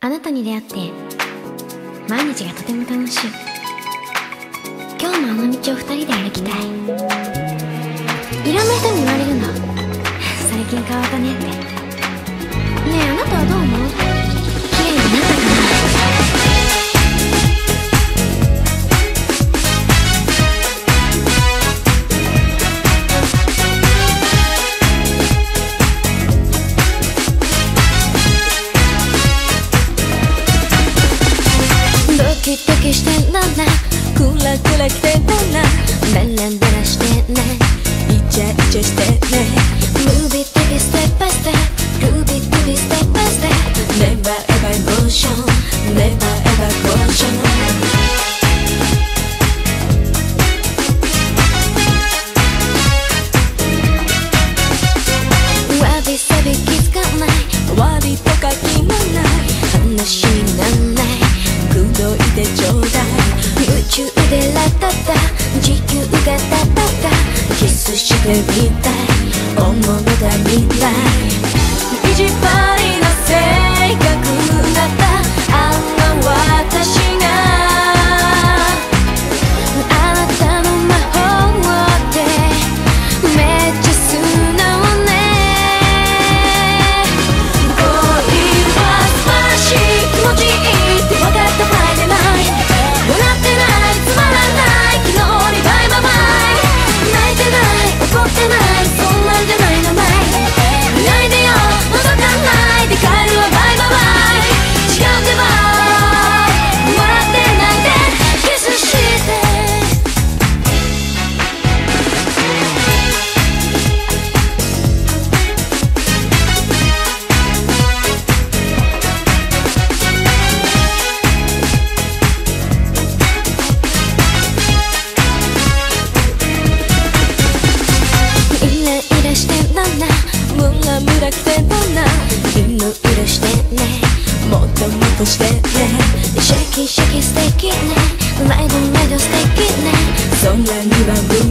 あなたに出会って毎日がとても楽しい。今日もあの道を二人で歩きたい。いろんな人に言われるの、最近変わったねって。ねえ、あなたはどう思う？綺麗になったかな？ドキドキしてんだな、クラクラ来てんだな、ダラダラしてない、イチャイチャしてね。ムービーテビステップバイステップ、ルービーテビステップバイステップ、ネバーエバーエモーション、ネバーエバーコーション。わびさび気づかない、わびとか気もない話になんない、口説いてちょうだい。宇宙でラタタ、地球がタタタ、キスしてみたい、本物だ未来。意地張りな性格だったあんな私が、あなたの魔法でめっちゃ素直ね。恋は素晴らしい、気持ちいいって分かった場合でない、笑ってない、つまらない、昨日にバイバイバイ、泣いてない、怒ってない、そんなんじゃないの前、見ないでよ、覗かないで帰るわバイバイバイ、違ってば笑ってないでキスして。イライラしてんだな、ムラムラ来てんだな、イライラしてね、もっともっとしてね、シャキシャキ素敵ね、ライドライド素敵ね、そんなには無